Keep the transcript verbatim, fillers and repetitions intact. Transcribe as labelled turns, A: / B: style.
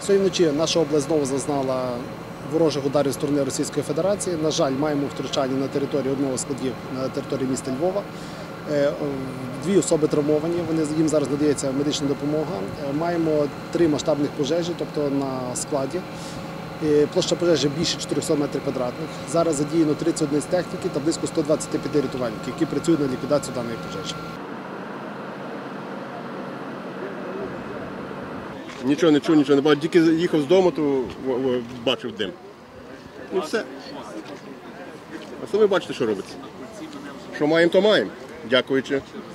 A: Цієї вночі наша область знову зазнала ворожих ударів з сторони Російської Федерації. На жаль, маємо втручання на території одного з складів на території міста Львова. Дві особи травмовані, вони, їм зараз надається медична допомога. Маємо три масштабних пожежі, тобто на складі. Площа пожежі більше чотирьохсот метрів квадратних. Зараз задіяно тридцять одиниць техніки та близько ста двадцяти п'яти рятувальників, які працюють на ліквідацію даної пожежі.
B: Нічого не чув, нічого не бачив. Тільки їхав з дому, то бачив дим. І все. А що ви бачите, що робиться? Що маємо, то маємо. Дякуючи